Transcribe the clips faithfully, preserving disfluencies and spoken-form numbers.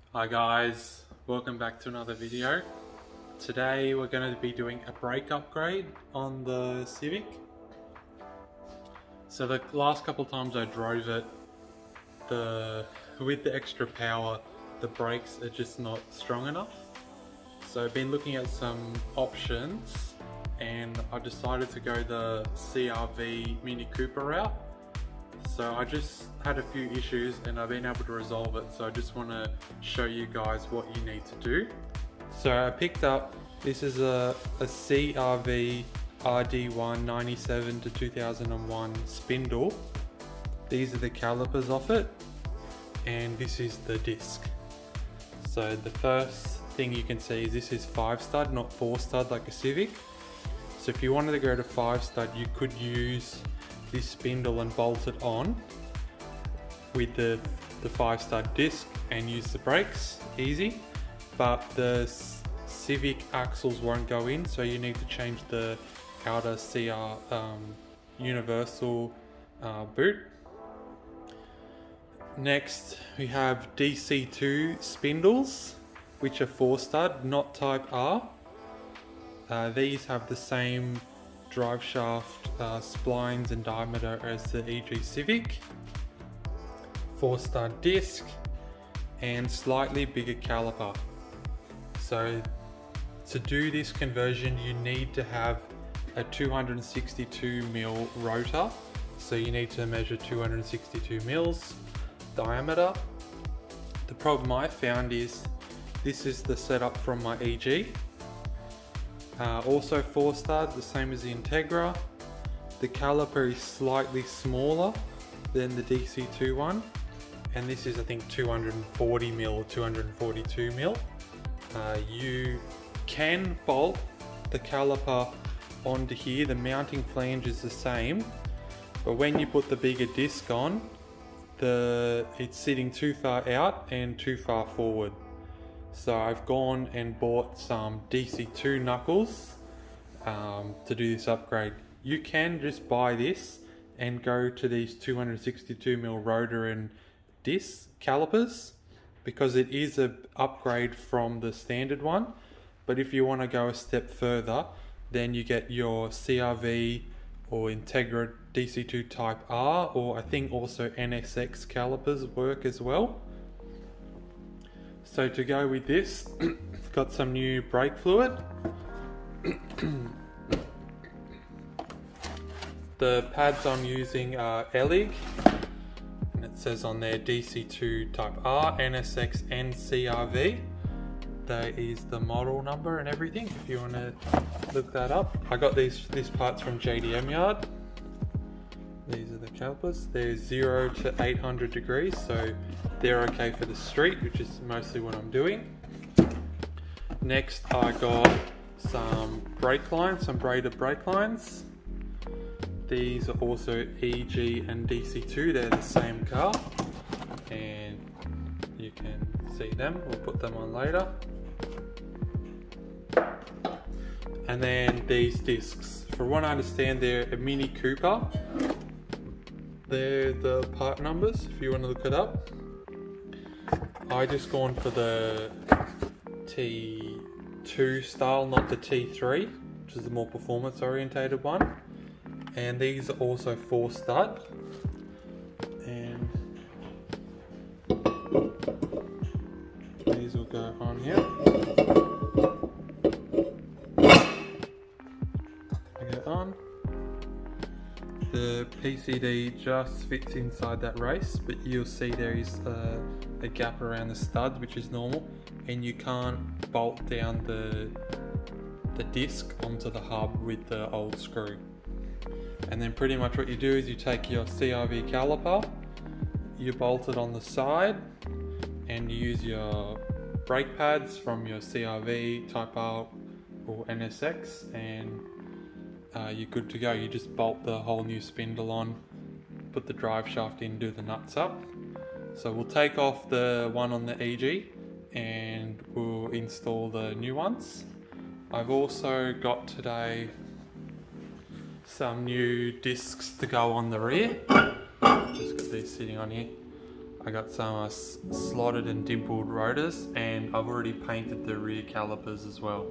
Hi guys, welcome back to another video. Today we're going to be doing a brake upgrade on the Civic. So the last couple of times I drove it, the with the extra power, the brakes are just not strong enough. So I've been looking at some options and I decided to go the C R V Mini Cooper route. So I just had a few issues and I've been able to resolve it, so I just want to show you guys what you need to do. So I picked up, this is a, a C R V R D one ninety-seven to two thousand one spindle. These are the calipers off it, and this is the disc. So the first thing you can see is this is five stud, not four stud like a Civic. So if you wanted to go to five stud, you could use this spindle and bolt it on with the, the five stud disc and use the brakes, easy. But the Civic axles won't go in, so you need to change the outer C R um, universal uh, boot. Next we have D C two spindles, which are four stud, not type R. Uh, these have the same drive shaft uh, splines and diameter as the E G Civic, four stud disc and slightly bigger caliper. So to do this conversion you need to have a two hundred sixty-two mil rotor, so you need to measure two hundred sixty-two mils diameter. The problem I found is this is the setup from my E G. Uh, also four stud, the same as the Integra. The caliper is slightly smaller than the D C two one, and this is I think two hundred forty mil or two hundred forty-two mil. Uh, you can bolt the caliper onto here, the mounting flange is the same, but when you put the bigger disc on, the it's sitting too far out and too far forward. So I've gone and bought some D C two knuckles um, to do this upgrade. You can just buy this and go to these two hundred sixty-two mil rotor and disc calipers, because it is an upgrade from the standard one. But if you want to go a step further, then you get your C R V or Integra D C two Type R, or I think also N S X calipers work as well. So to go with this, got some new brake fluid. The pads I'm using are Elig, and it says on there D C two Type R, N S X and C R V. That is the model number and everything if you want to look that up. I got these these parts from J D M Yard. These are the calipers. They're zero to eight hundred degrees, so they're okay for the street, which is mostly what I'm doing. Next I got some brake lines, some braided brake lines. These are also E G and D C two, they're the same car, and you can see them, we'll put them on later. And then these discs, from what I understand they're a Mini Cooper. They're the part numbers if you want to look it up. I just gone for the T two style, not the T three, which is the more performance orientated one. And these are also four stud. And these will go on here. Go on. The P C D just fits inside that race, but you'll see there is a, a gap around the studs, which is normal, and you can't bolt down the, the disc onto the hub with the old screw. And then pretty much what you do is you take your C R V caliper, you bolt it on the side, and you use your brake pads from your C R V, Type R or N S X, and Uh, you're good to go. You just bolt the whole new spindle on, put the drive shaft in, do the nuts up. So we'll take off the one on the E G and we'll install the new ones. I've also got today some new discs to go on the rear. Just got these sitting on here. I got some uh, slotted and dimpled rotors, and I've already painted the rear calipers as well.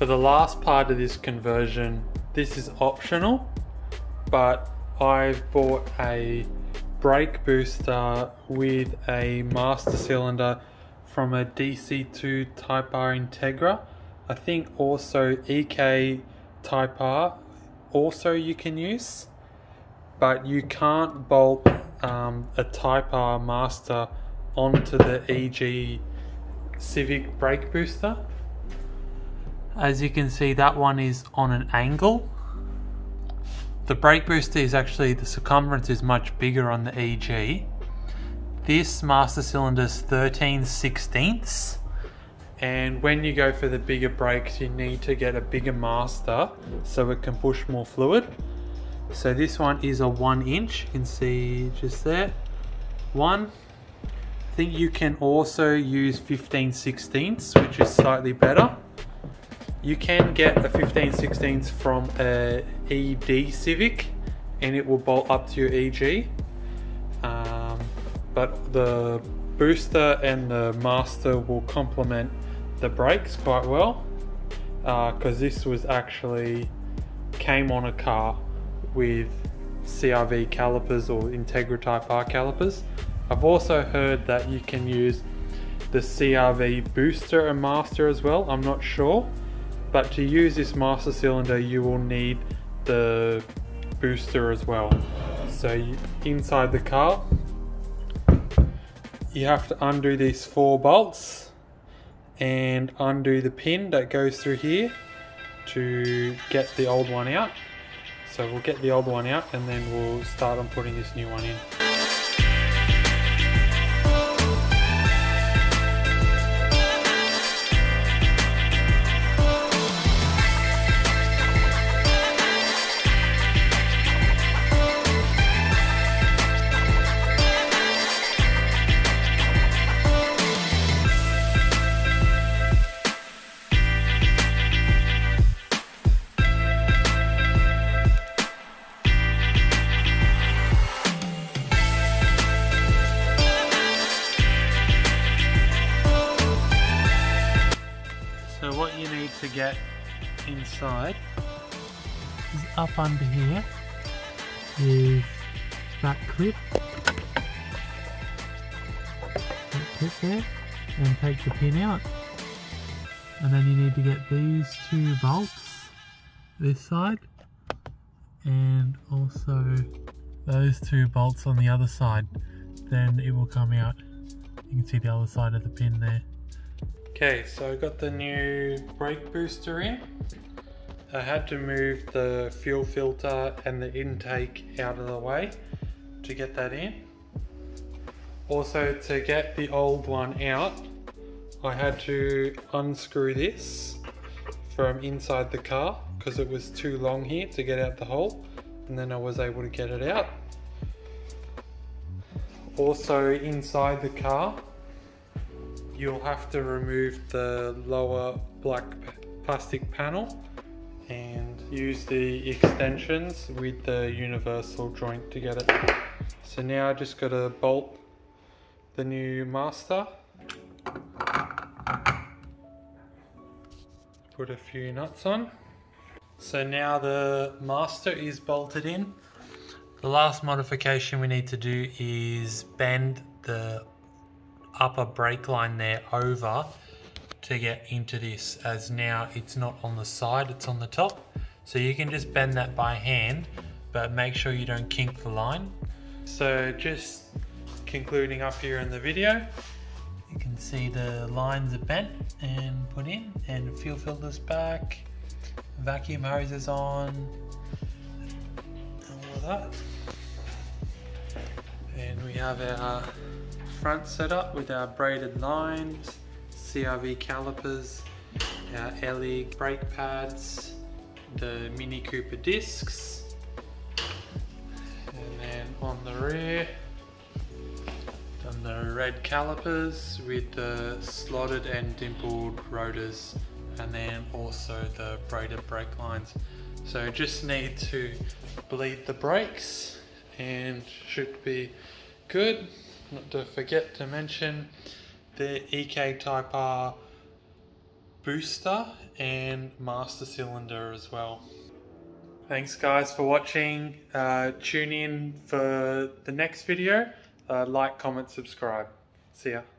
the last part of this conversion, this is optional, but I've bought a brake booster with a master cylinder from a D C two Type R Integra. I think also E K Type R also you can use, but you can't bolt um, a Type R master onto the E G Civic brake booster. As you can see, that one is on an angle. The brake booster is actually, the circumference is much bigger on the E G. This master cylinder is thirteen sixteenths, and when you go for the bigger brakes you need to get a bigger master so it can push more fluid. So this one is a one inch, you can see just there, one. I think you can also use fifteen sixteenths, which is slightly better. You can get a fifteen sixteenths from a E D Civic and it will bolt up to your E G. Um, but the booster and the master will complement the brakes quite well, because uh, this was actually came on a car with C R V calipers or Integra Type R calipers. I've also heard that you can use the C R V booster and master as well, I'm not sure. But to use this master cylinder you will need the booster as well. So you, inside the car you have to undo these four bolts and undo the pin that goes through here to get the old one out. So we'll get the old one out and then we'll start on putting this new one in. So what you need to get inside is up under here is that clip, that clip there, and take the pin out. And then you need to get these two bolts, this side, and also those two bolts on the other side. Then it will come out. You can see the other side of the pin there. Okay, so I got the new brake booster in. I had to move the fuel filter and the intake out of the way to get that in. Also, to get the old one out, I had to unscrew this from inside the car because it was too long here to get out the hole, and then I was able to get it out. Also, inside the car you'll have to remove the lower black plastic panel and use the extensions with the universal joint to get it. So now I just got to bolt the new master, put a few nuts on. So now the master is bolted in. The last modification we need to do is bend the upper brake line there over to get into this, as now it's not on the side, it's on the top. So you can just bend that by hand, but make sure you don't kink the line. So just concluding up here in the video, you can see the lines are bent and put in, and fuel filters back, vacuum hoses on, all of that. And we have our front setup with our braided lines, C R V calipers, our L E brake pads, the Mini Cooper discs, and then on the rear, done the red calipers with the slotted and dimpled rotors, and then also the braided brake lines. So just need to bleed the brakes and should be good. Not to forget to mention the E K Type R booster and master cylinder as well. Thanks guys for watching. Uh, tune in for the next video. Uh, like, comment, subscribe. See ya.